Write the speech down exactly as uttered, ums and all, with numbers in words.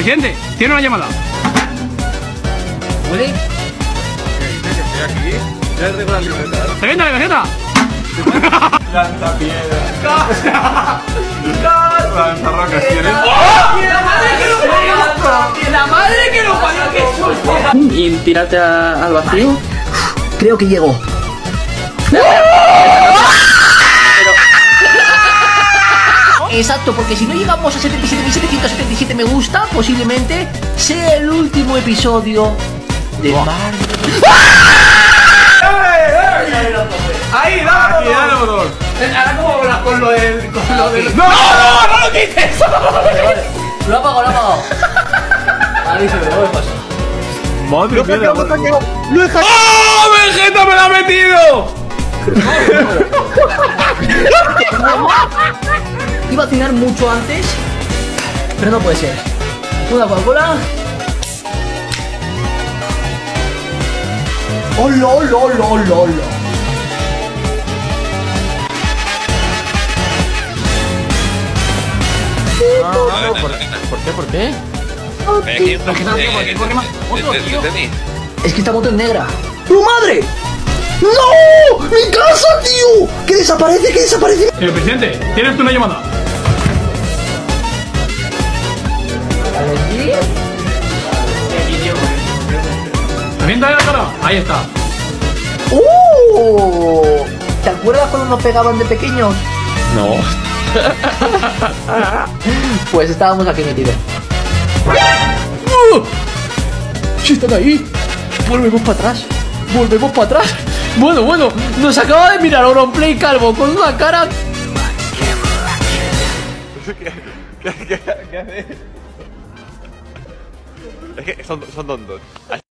presidente, tiene una llamada. ¿Huele? Estoy aquí. Ya tengo la libreta. ¡Tarjeta, la tarjeta! Lanza piedra. Lanza rocas, ¿quieres? ¡La madre que lo parió! ¡La madre que lo parió! ¡Qué susto! Y tírate a- al vacío. Creo que llego. Exacto, porque si no llegamos a setenta y siete mil setecientos setenta y siete me gusta, posiblemente sea el último episodio de Mar. Ahí, dale, aquí, dale, botón. Ahora como con, con lo del... Con lo del... ¡No, no, no lo quites! Lo ha apagado, lo ha apagado. Ahí se me lo paso. Madre mía, lo he hackeado. ¡Oh, Vegeta me la ha metido! Iba a cenar mucho antes, pero no puede ser. Una Coca-Cola. ¡Hola, hola, hola, hola, hola! ¿Por qué? ¿Por qué? Es que esta moto es negra. ¡Tu madre! ¡No! ¡Mi casa, tío! ¡Que desaparece, que desaparece! Señor presidente, tienes una llamada. ¿Revienta de la cara? Ahí está. ¡Uh! ¿Te acuerdas cuando nos pegaban de pequeños? No. Pues estábamos aquí metidos. ¡Si están ahí! Volvemos para atrás. Volvemos para atrás. Bueno, bueno, nos acaba de mirar Auronplay Calvo con una cara. ¿Qué, qué, qué, qué haces? Es que son, son tontos.